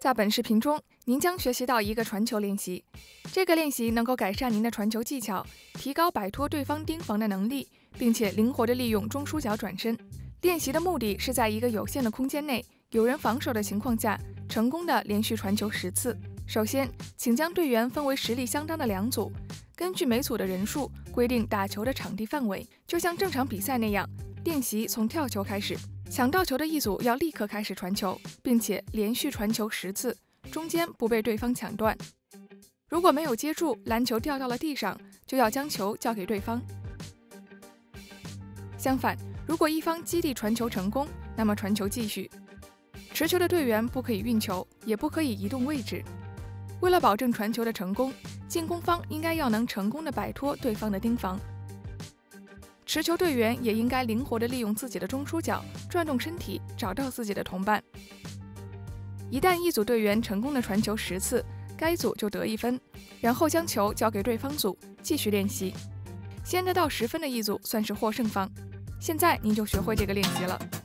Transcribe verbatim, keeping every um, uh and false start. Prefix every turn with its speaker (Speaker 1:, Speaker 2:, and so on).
Speaker 1: 在本视频中，您将学习到一个传球练习。这个练习能够改善您的传球技巧，提高摆脱对方盯防的能力，并且灵活地利用中枢脚转身。练习的目的是在一个有限的空间内，有人防守的情况下，成功的连续传球十次。首先，请将队员分为实力相当的两组，根据每组的人数规定打球的场地范围，就像正常比赛那样。练习从跳球开始，抢到球的一组要立刻开始传球，并且连续传球十次，中间不被对方抢断。如果没有接住，篮球掉到了地上，就要将球交给对方。相反，如果一方基地传球成功，那么传球继续。持球的队员不可以运球，也不可以移动位置。为了保证传球的成功，进攻方应该要能成功地摆脱对方的盯防。持球队员也应该灵活地利用自己的中枢脚，转动身体，找到自己的同伴。一旦一组队员成功地传球十次，该组就得一分，然后将球交给对方组，继续练习。先得到十分的一组算是获胜方。现在您就学会这个练习了。